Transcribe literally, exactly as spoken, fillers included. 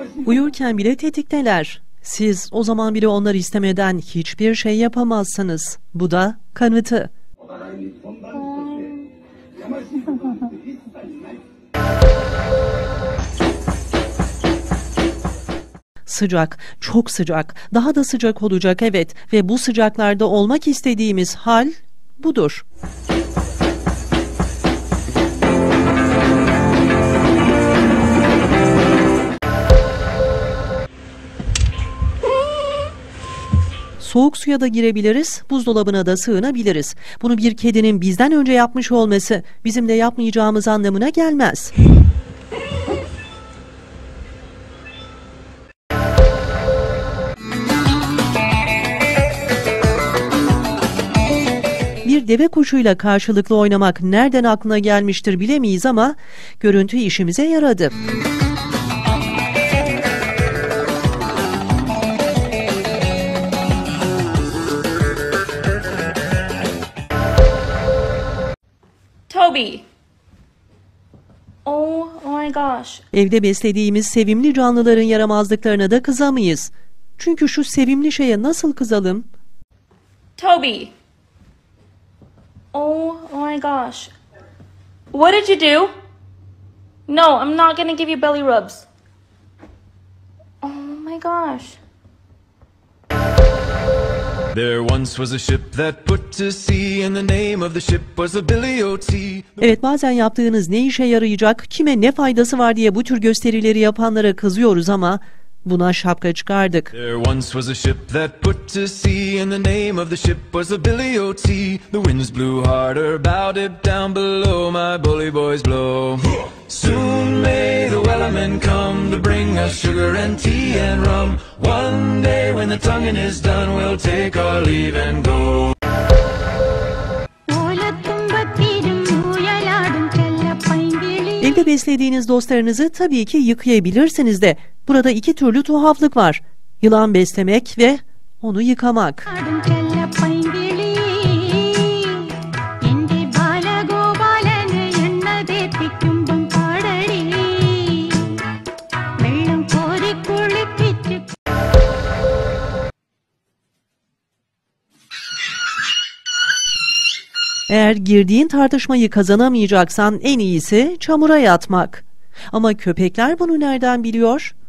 Uyurken bile tetikteler. Siz o zaman bile onları istemeden hiçbir şey yapamazsınız. Bu da kanıtı. Sıcak, çok sıcak, daha da sıcak olacak, evet, ve bu sıcaklarda olmak istediğimiz hal budur. Soğuk suya da girebiliriz, buzdolabına da sığınabiliriz. Bunu bir kedinin bizden önce yapmış olması bizim de yapmayacağımız anlamına gelmez. Bir deve kuşuyla karşılıklı oynamak nereden aklına gelmiştir bilemeyiz ama görüntü işimize yaradı. Toby. Oh my gosh. Evde beslediğimiz sevimli canlıların yaramazlıklarına da kızamayız. Çünkü şu sevimli şeye nasıl kızalım? Toby. Oh my gosh. What did you do? No, I'm not gonna give you belly rubs. Oh my gosh. There once was a ship that put to sea and the name of the ship was a Billy O T. Evet, bazen yaptığınız ne işe yarayacak, kime ne faydası var diye bu tür gösterileri yapanlara kızıyoruz ama buna şapka çıkardık. There once was a ship that put to sea and the name of the ship was a Billy O T. The winds blew harder about it down below, my bully boys blow. Soon may the wellerman come to bring us sugar and tea and rum. One day when the tonguing is done, we'll take our leave and go. Evde beslediğiniz dostlarınızı tabii ki yıkayabilirsiniz de burada iki türlü tuhaflık var. Yılan beslemek ve onu yıkamak. Eğer girdiğin tartışmayı kazanamayacaksan en iyisi çamura yatmak. Ama köpekler bunu nereden biliyor?